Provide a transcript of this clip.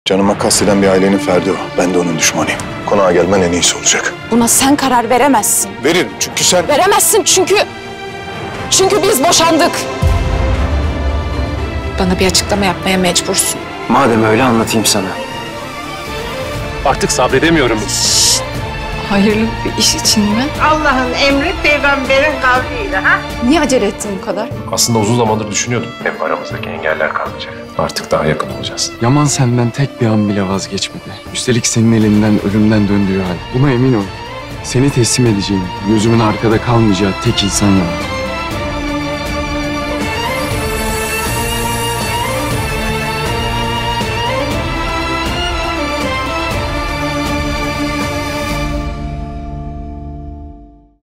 Canıma kasteden bir ailenin ferdi o. Ben de onun düşmanıyım. Konağa gelmen en iyisi olacak. Buna sen karar veremezsin. Veririm çünkü sen... Veremezsin çünkü biz boşandık. Bana bir açıklama yapmaya mecbursun. Madem öyle anlatayım sana. Artık sabredemiyorum. Hayırlı bir iş için mi? Allah'ın emri peygamberin kavliyle ha? Niye acele ettin bu kadar? Aslında uzun zamandır düşünüyordum. Hep aramızdaki engeller kalmayacak. Artık daha yakın olacağız. Yaman senden tek bir an bile vazgeçmedi. Üstelik senin elinden ölümden döndüğü hal. Buna emin ol. Seni teslim edeceğim, gözümün arkada kalmayacağı tek insan Yaman.